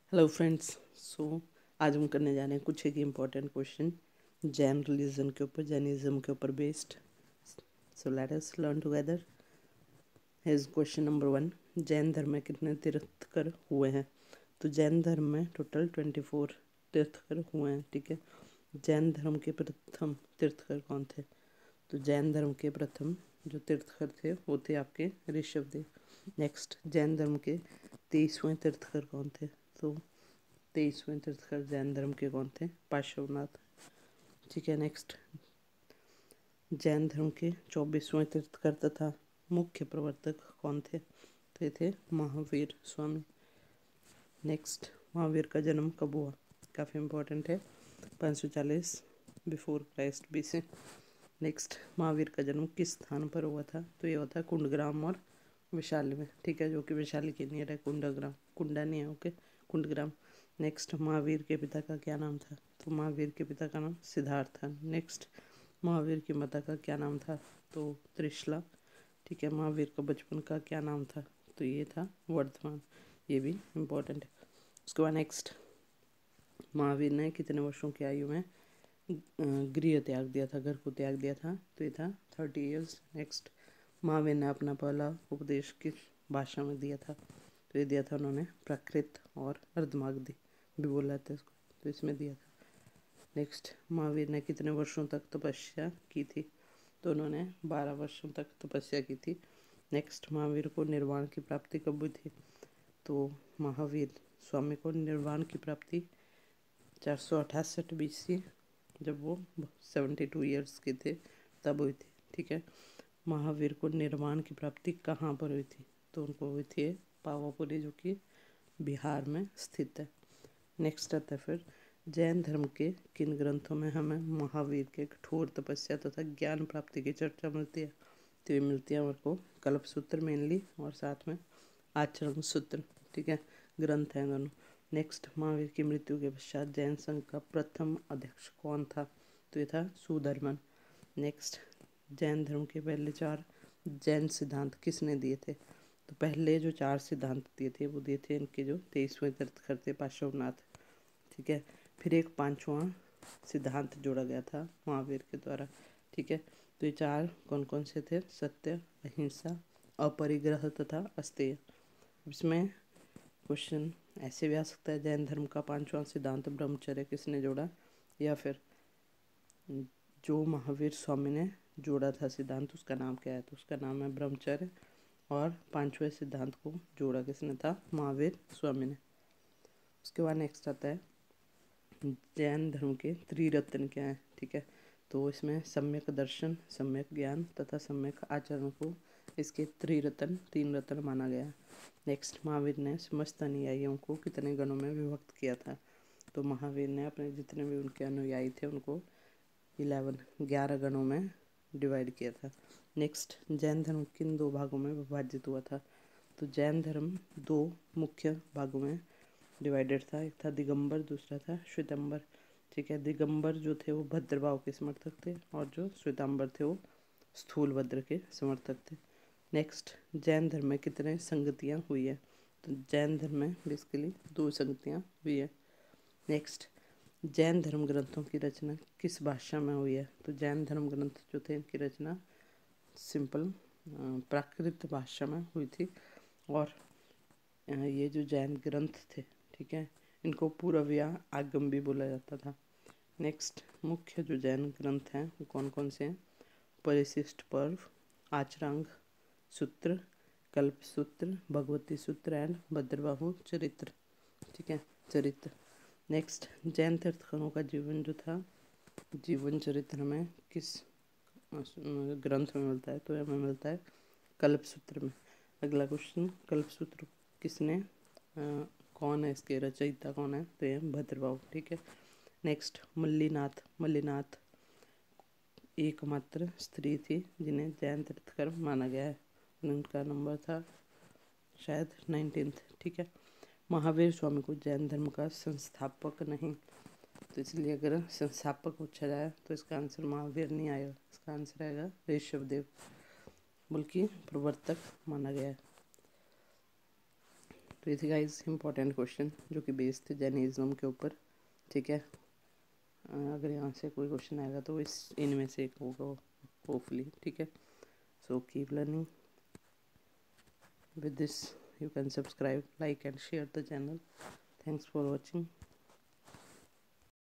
Hello friends. आज हम करने जा रहे हैं कुछ एक इम्पॉर्टेंट क्वेश्चन जैन रिलीजन के ऊपर, जैनिज्म के ऊपर based. So let us learn together. His question number 1, Jain धर्म में कितने तीर्थकर हुए हैं? तो जैन धर्म में टोटल 24 तीर्थकर हुए हैं। ठीक है, जैन धर्म के प्रथम तीर्थकर कौन थे? तो जैन धर्म के प्रथम जो तीर्थकर थे वो थे आपके ऋषभदेव। नेक्स्ट, जैन धर्म के 23वें तीर्थकर कौन थे? तो 23वें तीर्थकर जैन धर्म के कौन थे? पार्श्वनाथ। ठीक है, नेक्स्ट, जैन धर्म के 24वें तीर्थकर तथा मुख्य प्रवर्तक कौन थे? तो ये थे महावीर स्वामी। नेक्स्ट, महावीर का जन्म कब हुआ? काफ़ी इम्पोर्टेंट है, 540 before Christ BC। Next, Mahavir का जन्म किस स्थान पर हुआ था? तो ये हुआ था कुंडग्राम और वैशाली में। ठीक है, जो कि वैशाली के नियर है। कुंडग्राम, कुंडा नहीं है, ओके, कुंडग्राम। नेक्स्ट, महावीर के पिता का क्या नाम था? तो महावीर के पिता का नाम सिद्धार्थ था। नेक्स्ट, महावीर की माता का क्या नाम था? तो त्रिशला। ठीक है, महावीर का बचपन का क्या नाम था? तो ये था वर्धमान। ये भी इम्पोर्टेंट है। उसके बाद नेक्स्ट, महावीर ने कितने वर्षों की आयु में गृह त्याग दिया था, घर को त्याग दिया था? तो ये था 30 ईयर्स। नेक्स्ट, महावीर ने अपना पहला उपदेश किस भाषा में दिया था? तो ये दिया था उन्होंने प्राकृत और अर्धमागधी भी बोला था इसको, तो इसमें दिया था। नेक्स्ट, महावीर ने कितने वर्षों तक तपस्या की थी? तो उन्होंने 12 वर्षों तक तपस्या की थी। नेक्स्ट, महावीर को निर्वाण की प्राप्ति कब हुई थी? तो महावीर स्वामी को निर्वाण की प्राप्ति 468 BC, जब वो 72 ईयर्स के थे तब हुई थी। ठीक है, महावीर को निर्वाण की प्राप्ति कहाँ पर हुई थी? तो उनको हुई थी पावापुरी, जो कि बिहार में स्थित है। नेक्स्ट आता है फिर, जैन धर्म के किन ग्रंथों में हमें महावीर के कठोर तपस्या तथा ज्ञान प्राप्ति की चर्चा मिलती है? तो ये मिलती है हमारे को कल्पसूत्र मेनली, और साथ में आचरण सूत्र। ठीक है, ग्रंथ हैं दोनों। नेक्स्ट, महावीर की मृत्यु के पश्चात जैन संघ का प्रथम अध्यक्ष कौन था? तो ये था सुधर्मन। नेक्स्ट, जैन धर्म के पहले 4 जैन सिद्धांत किसने दिए थे? तो पहले जो 4 सिद्धांत दिए थे वो दिए थे इनके जो 23वें तीर्थकर थे, पार्श्वनाथ। ठीक है, फिर एक 5वां सिद्धांत जोड़ा गया था महावीर के द्वारा। ठीक है, तो ये 4 कौन कौन से थे? सत्य, अहिंसा, अपरिग्रह तथा अस्तेय। इसमें क्वेश्चन ऐसे भी आ सकता है, जैन धर्म का 5वां सिद्धांत ब्रह्मचर्य किसने जोड़ा? या फिर जो महावीर स्वामी ने जोड़ा था सिद्धांत, उसका नाम क्या है? तो उसका नाम है ब्रह्मचर्य। और 5वें सिद्धांत को जोड़ा किसने था? महावीर स्वामी ने। उसके बाद नेक्स्ट आता है, जैन धर्म के त्रिरत्न क्या है? ठीक है, तो इसमें सम्यक दर्शन, सम्यक ज्ञान तथा सम्यक आचरण को इसके त्रिरत्न, 3 रत्न माना गया है। नेक्स्ट, महावीर ने समस्त अनुयायियों को कितने गणों में विभक्त किया था? तो महावीर ने अपने जितने भी उनके अनुयायी थे उनको 11 गणों में डिवाइड किया था। नेक्स्ट, जैन धर्म किन 2 भागों में विभाजित हुआ था? तो जैन धर्म 2 मुख्य भागों में डिवाइडेड था। एक था दिगंबर, दूसरा था श्वेतांबर। ठीक है, दिगंबर जो थे वो भद्रभाव के समर्थक थे, और जो श्वेतांबर थे वो स्थूल भद्र के समर्थक थे। नेक्स्ट, जैन धर्म में कितने संगतियाँ हुई है? तो जैन धर्म में बेसिकली 2 संगतियाँ हुई है। नेक्स्ट, जैन धर्म ग्रंथों की रचना किस भाषा में हुई है? तो जैन धर्म ग्रंथ जो थे इनकी रचना सिंपल प्राकृत भाषा में हुई थी। और ये जो जैन ग्रंथ थे, ठीक है, इनको पूर्व या आगम भी बोला जाता था। नेक्स्ट, मुख्य जो जैन ग्रंथ हैं वो कौन कौन से हैं? परिशिष्ट पर्व, आचरांग सूत्र, कल्प सूत्र, भगवती सूत्र एंड भद्रबाहु चरित्र। ठीक है, चरित्र। नेक्स्ट, जैन तीर्थंकरों का जीवन जो था, जीवन चरित्र में किस ग्रंथ में मिलता है? तो हमें मिलता है कल्प सूत्र में। अगला क्वेश्चन, कल्प सूत्र किसने कौन है, इसके रचयिता कौन है? तो ये भद्रबाहु। ठीक है, नेक्स्ट, मल्लीनाथ। मल्लीनाथ एकमात्र स्त्री थी जिन्हें जैन तीर्थंकर माना गया है। उनका नंबर था शायद 19th। ठीक है, महावीर स्वामी को जैन धर्म का संस्थापक नहीं, तो इसलिए अगर संस्थापक पूछा जाए तो इसका आंसर महावीर नहीं आएगा, इसका आंसर आएगा ऋषभदेव, बल्कि प्रवर्तक माना गया है। तो ये थे गाइस इंपॉर्टेंट क्वेश्चन जो कि बेस्ड थे जैनिज्म के ऊपर, ठीक है। अगर यहाँ से कोई क्वेश्चन आएगा तो इस इनमें से एक होगा होपफुली, ठीक है। So keep learning with this. You can subscribe, like and share the channel. Thanks for watching.